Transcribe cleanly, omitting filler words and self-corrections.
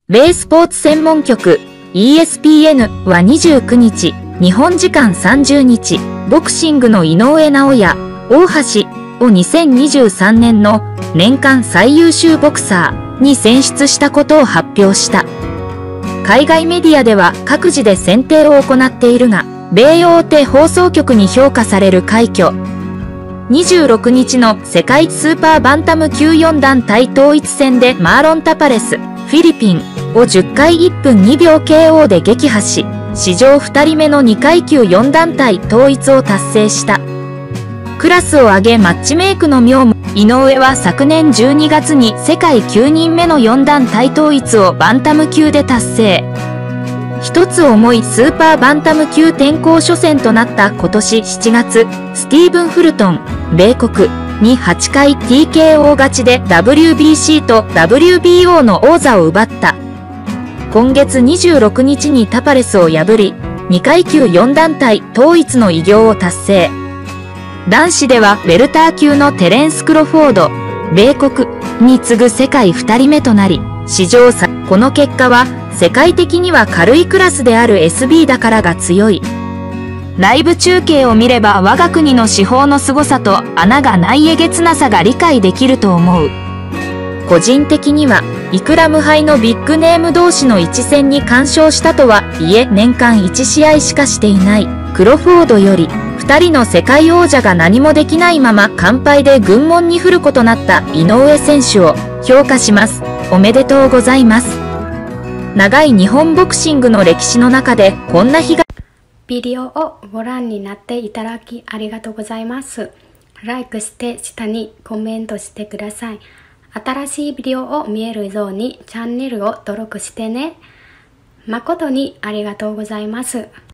米スポーツ専門局 ESPN は29日、日本時間30日、ボクシングの井上尚弥、大橋を2023年の年間最優秀ボクサーに選出したことを発表した。海外メディアでは各自で選定を行っているが、米大手放送局に評価される快挙。26日の世界スーパーバンタム級4団体統一戦でマーロン・タパレス、フィリピンを10回1分2秒 KO で撃破し、史上2人目の2階級4団体統一を達成した。クラスを上げマッチメイクの妙務。井上は昨年12月に世界9人目の4団体統一をバンタム級で達成。一つ重いスーパーバンタム級転向初戦となった今年7月、スティーブン・フルトン、米国に8回 TKO 勝ちで WBC と WBO の王座を奪った。今月26日にタパレスを破り、2階級4団体統一の偉業を達成。男子ではウェルター級のテレンス・クロフォード、米国に次ぐ世界2人目となり、史上最。この結果は世界的には軽いクラスである SB だからが強い。ライブ中継を見れば我が国の司法の凄さと穴がないえげつなさが理解できると思う。個人的にはいくら無敗のビッグネーム同士の一戦に干渉したとはいえ年間1試合しかしていないクロフォードより2人の世界王者が何もできないまま完敗で軍門に振ることなった井上選手を評価します。おめでとうございます。長い日本ボクシングの歴史の中でこんな日が。 ビデオをご覧になっていただきありがとうございます。ライクして下にコメントしてください。新しいビデオを見えるようにチャンネルを登録してね。誠にありがとうございます。